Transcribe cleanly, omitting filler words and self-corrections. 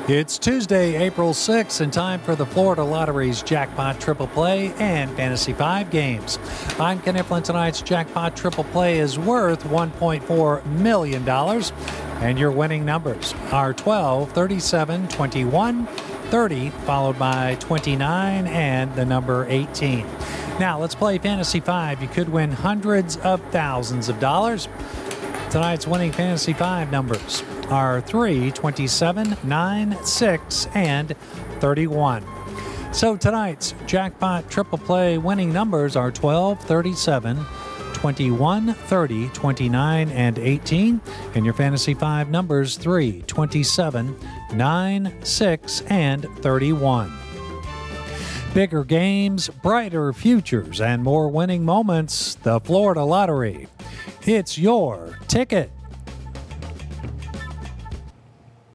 It's Tuesday, April 6th, and time for the Florida Lottery's Jackpot Triple Play and Fantasy 5 games. I'm Ken Iflin. Tonight's Jackpot Triple Play is worth $1.4 million, and your winning numbers are 12, 37, 21, 30, followed by 29 and the number 18. Now, let's play Fantasy 5. You could win hundreds of thousands of dollars. Tonight's winning Fantasy 5 numbers are 3, 27, 9, 6, and 31. So tonight's Jackpot Triple Play winning numbers are 12, 37, 21, 30, 29, and 18. And your Fantasy 5 numbers 3, 27, 9, 6, and 31. Bigger games, brighter futures, and more winning moments. The Florida Lottery. It's your ticket.